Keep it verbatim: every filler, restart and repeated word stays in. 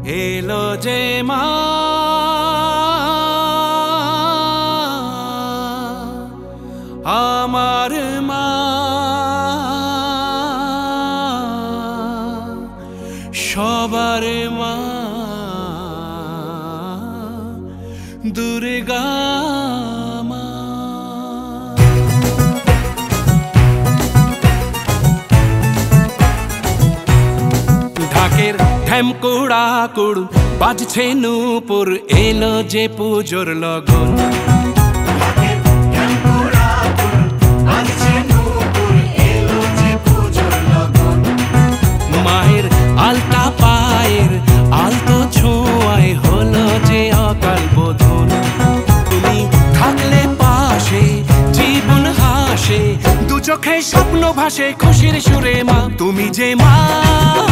এলো যে মা আমার মা সবার মা দুর্গা মা। ঢাকের ঢ্যামকুড়া কুড় বাজছে নূপুর এলো যে পুজোর লগন। মায়ের আলতা পায়ের আলতো ছোঁয়ায় হলো যে অকাল বোধন। তুমি থাকলে পাশে জীবন হাসে দু চোখে স্বপ্ন ভাসে খুশির সুরে মা তুমি যে মা।